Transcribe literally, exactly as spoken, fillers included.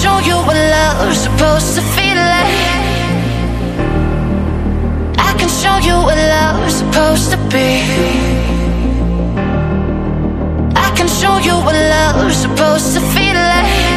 show you what love's supposed to feel like. I can show you what love's supposed to be. I can show you what love's supposed to feel like.